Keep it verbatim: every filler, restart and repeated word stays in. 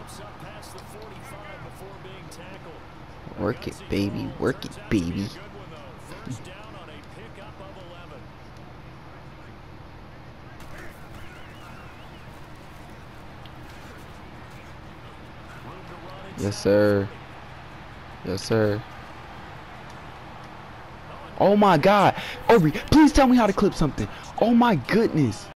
Work it, baby. Work it, baby. Yes, sir. Yes, sir. Oh my God, Aubrey, please tell me how to clip something. Oh my goodness.